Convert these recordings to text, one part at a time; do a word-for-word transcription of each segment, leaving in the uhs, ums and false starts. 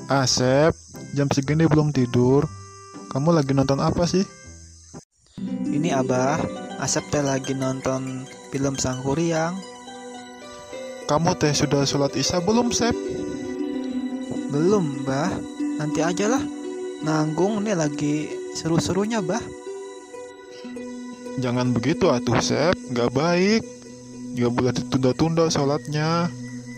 Asep, jam segini belum tidur. Kamu lagi nonton apa sih? Ini Abah, Asep teh lagi nonton film Sangkuriang. Kamu teh sudah sholat isya belum, Sep? Belum, Bah. Nanti aja lah. Nanggung nih lagi seru-serunya, Bah. Jangan begitu atuh, Sep. Gak baik. Gak boleh ditunda-tunda sholatnya.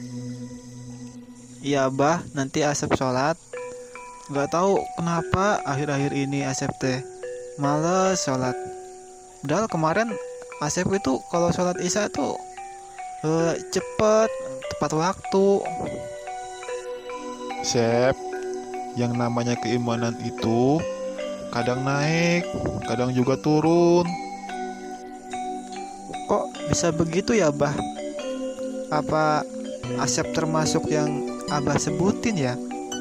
Iya, Bah. Nanti Asep sholat. Gak tahu kenapa akhir-akhir ini Asep teh males sholat. Padahal kemarin Asep itu kalau sholat isya tuh eh, cepet, tepat waktu. Sep, yang namanya keimanan itu kadang naik, kadang juga turun. Kok bisa begitu ya, Bah? Apa Asep termasuk yang Abah sebutin ya?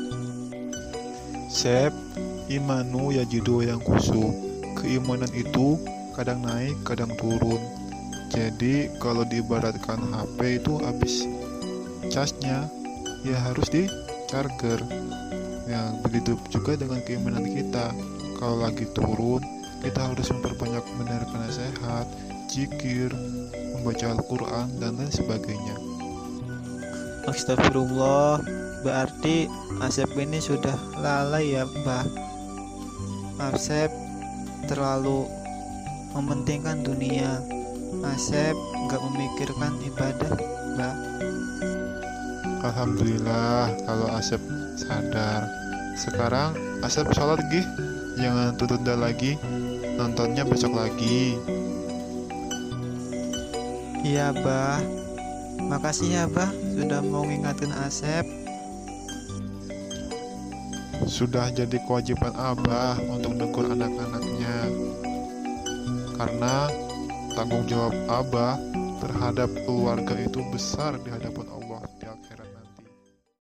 Sep, imanu yajidu yang kusuk. Keimanan itu kadang naik, kadang turun. Jadi kalau diibaratkan H P itu habis casnya, ya harus di charger. Ya begitu juga dengan keimanan kita. Kalau lagi turun, kita harus memperbanyak mendengarkan nasihat, zikir, membaca Al-Quran, dan lain sebagainya. Astagfirullah, berarti Asep ini sudah lalai ya, Mbah. Asep terlalu mementingkan dunia. Asep gak memikirkan ibadah, Mbah. Alhamdulillah kalau Asep sadar. Sekarang Asep sholat gih. Jangan tunda lagi. Nontonnya besok lagi. Iya, Bah. Makasih ya, Bah, sudah mau ngingatin Asep. Sudah jadi kewajiban Abah untuk negur anak-anaknya. Karena tanggung jawab Abah terhadap keluarga itu besar di hadapan Allah.